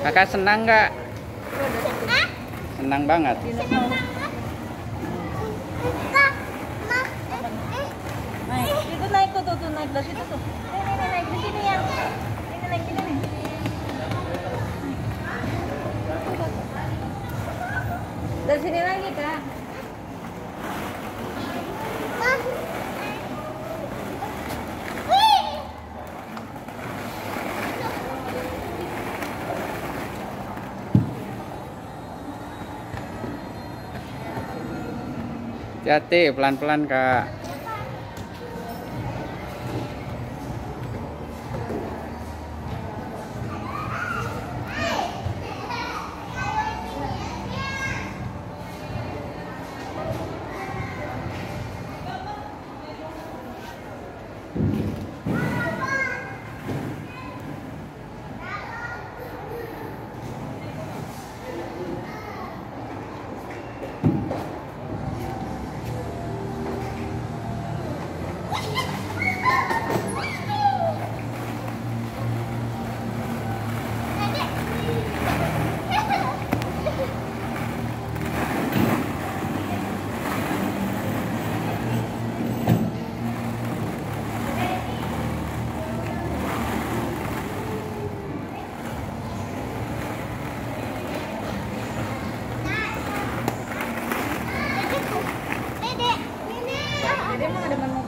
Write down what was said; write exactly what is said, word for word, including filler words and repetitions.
Kakak senang nggak? Senang banget. Naik, itu naik tuh, tuh, tuh naik dari situ tuh. Ini, ini naik di sini ya. Ini naik di sini. Dari sini lagi kak. Hati-hati, pelan-pelan kak. Dia mau ada